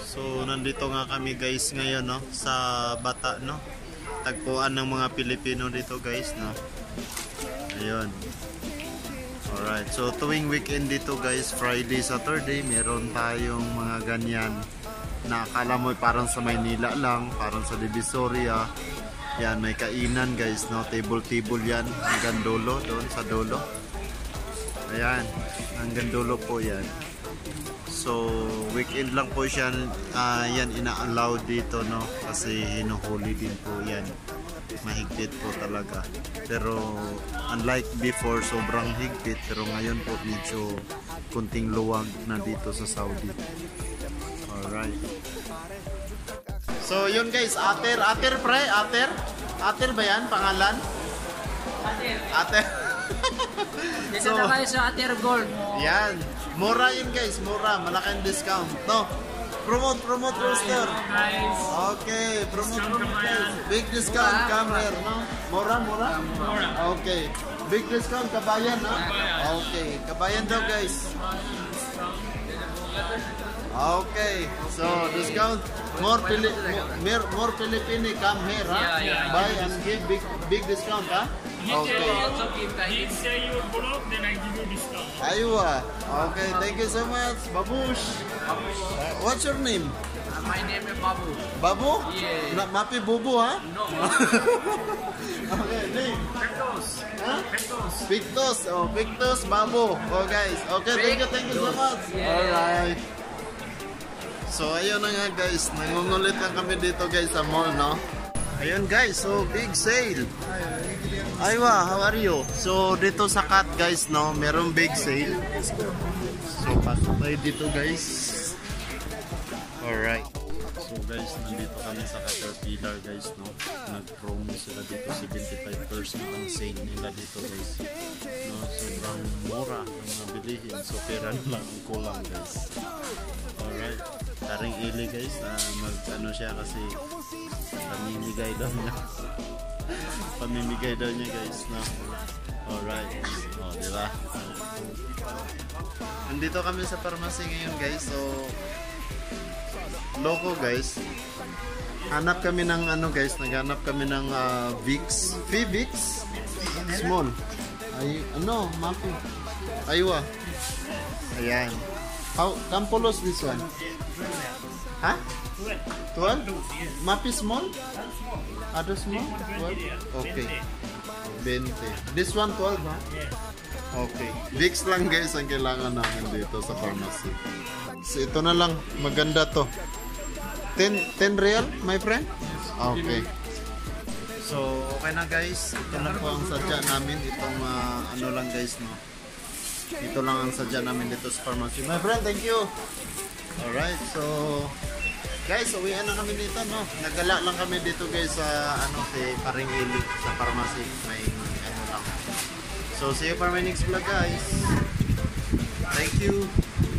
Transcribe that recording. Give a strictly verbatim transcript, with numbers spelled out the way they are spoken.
So nandito nga kami guys ngayon, no, sa Bata, no. Tagpuan ng mga Pilipino dito guys, no. Ayun. Alright, so tuwing weekend dito guys, Friday, Saturday, meron tayong mga ganyan na akala mo parang sa Maynila lang, parang sa Divisoria. Yan, may kainan guys, no, table-table yan hanggang dulo, doon sa dulo. Ayan, hanggang dulo po yan. So weekend lang po siya, uh, yan ina-allow dito, no, kasi hinuhuli din po yan, mahigpit po talaga. Pero unlike before, sobrang higpit, pero ngayon po medyo kunting luwag na dito sa Saudi. Alright, so yun guys, ater, ater pre, ater ater ba yan pangalan? Ater, ater. Dito so, na kayo sa Ater Gold. Yan, mura yun guys, mura, malaking discount, no? Promote, promote roster. Nice. Okay, promote, promote guys. Big discount, come here, no? Mura, mura? Mura. Okay, big discount, Kabayan, no? Okay, Kabayan daw guys. Okay, so discount, more Pili more, more Filipino come here, huh? Yeah, yeah, buy and give big big discount, huh? Okay. He say you block, then I give you discount. Aywa. Okay, thank you so much, Babush. Uh, what's your name? Uh, my name is Babu. Babu? Yeah. Na Mapi Bubu, ha? No. Okay, name. Pictos. Huh? Pictos. Pictos. Oh, Pictos, Babu. Oh, guys. Okay, thank you, thank you so much. Yeah. Alright. So, ayun na nga guys. Nangungulit lang kami dito guys sa mall, no? Ayun guys, so big sale. Aywa, how are you? So, dito sa Cat guys, no? Merong big sale. So, pasok tayo dito guys. Alright. So guys, nandito kami sa Caterpillar guys, no? Nag-promo sila dito, seventy-five percent ang sale nila dito guys. No, sobrang mura ng mga bilihin. So pera na lang ang kulang guys. Alright. Taring ili guys, uh, mag ano siya kasi pamimigay daw niya. Pamimigay daw niya guys, no? Alright. O, oh, diba? Nandito kami sa pharmacy ngayon guys. So loco guys, hanap kami ng ano guys, naghanap kami ng uh, Vicks, V-Vicks small. Ay, ano, Mapi. Aywa. Ayan. How, Campolos this one? Ha? twelve? Mapi small? Other small? twelve? Okay. twenty. This one twelve, ha? Okay. Vicks lang guys ang kailangan namin dito sa pharmacy. So ito na lang, maganda to. ten real, my friend? Okay. So, okay na guys. Ito na po ang sadya namin. Itong uh, ano lang guys, no? Ito lang ang sadya namin dito sa pharmacy. My friend, thank you. Alright, so guys, uwian na kami dito, no? Nagala lang kami dito guys sa ano, si Paring Ili sa pharmacy. May ano lang. So, see you for my next vlog guys. Thank you.